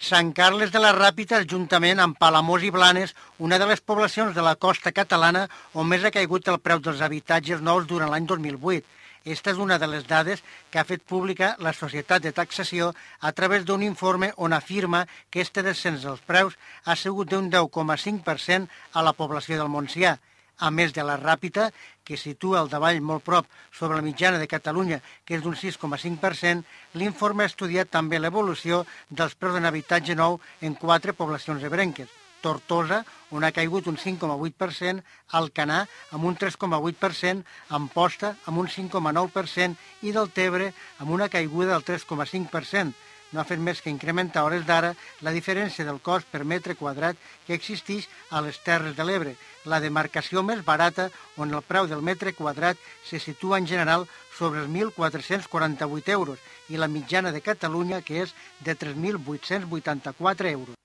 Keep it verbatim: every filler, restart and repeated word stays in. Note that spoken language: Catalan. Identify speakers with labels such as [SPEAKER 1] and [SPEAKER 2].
[SPEAKER 1] Sant Carles de la Ràpita, juntament amb Palamós i Blanes, una de les poblacions de la costa catalana on més ha caigut el preu dels habitatges nous durant l'any dos mil vuit. Esta és una de les dades que ha fet pública la Societat de Taxació a través d'un informe on afirma que este descens dels preus ha sigut d'un deu coma cinc per cent a la població del Montsià. A més de la Ràpita, que situa al davall molt prop sobre la mitjana de Catalunya, que és d'un sis coma cinc per cent, l'informe ha estudiat també l'evolució dels preus d'un habitatge nou en quatre poblacions ebrenques. Tortosa, on ha caigut un cinc coma vuit per cent, Alcanar, amb un tres coma vuit per cent, Amposta, amb un cinc coma nou per cent, i Deltebre, amb una caiguda del tres coma cinc per cent. No ha fet més que incrementar a hores d'ara la diferència del cost per metre quadrat que existeix a les Terres de l'Ebre, la demarcació més barata on el preu del metre quadrat se situa en general sobre els mil quatre-cents quaranta-vuit euros i la mitjana de Catalunya, que és de tres mil vuit-cents vuitanta-quatre euros.